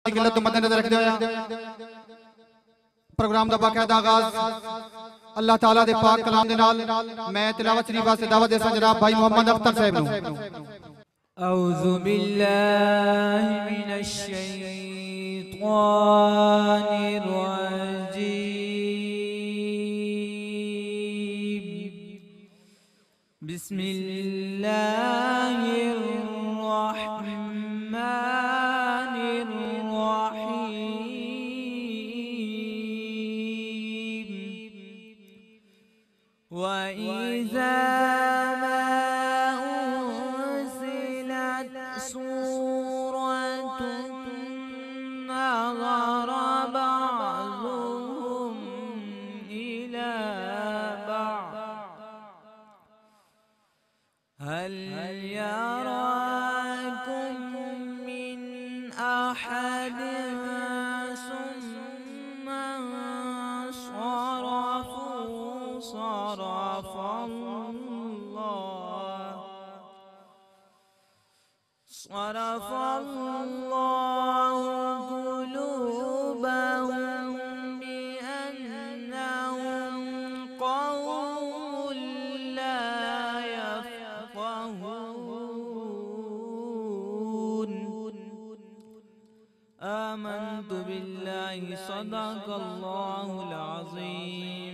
गिल्लत मद्देनजर रखते हुए प्रोग्राम का बाकायदा आगाज अल्लाह ताला दे पाक कलाम दे नाल मैं तिलावत शरीफ वास्ते दावत देसा जनाब भाई मोहम्मद अख्तर साहब नूं। औज़ु बिल्लाहि मिनश शैतानिर रजीम। बिस्मिल्लाहिर रहमानिर रहीम। व इज़ा هل يراكم من أحد ثم انصرفوا صرف الله قلوبهم بأنهم قوم لا يفقهون. آمنت بالله صدق الله العظيم.